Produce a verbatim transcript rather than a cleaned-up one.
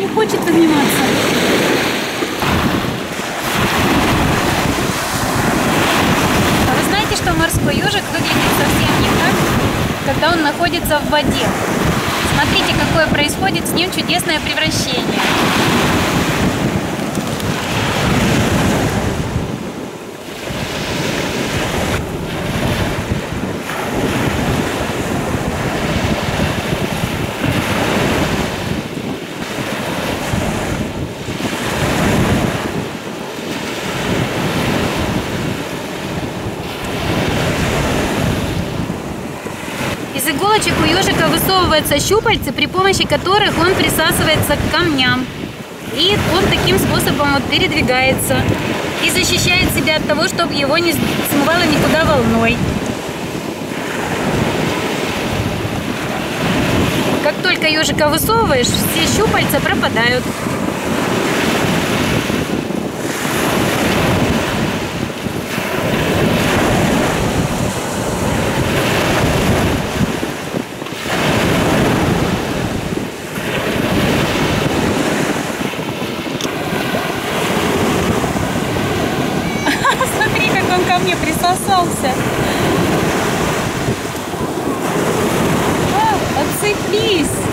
хочет подниматься. А вы знаете, что морской ежик выглядит совсем не так, когда он находится в воде? Смотрите, какое происходит с ним чудесное превращение. Из иголочек у ежика высовываются щупальцы, при помощи которых он присасывается к камням. И он таким способом вот передвигается и защищает себя от того, чтобы его не смывало никуда волной. Как только ежика высовываешь, все щупальца пропадают. Смотри, как он ко мне присосался. А, отцепись!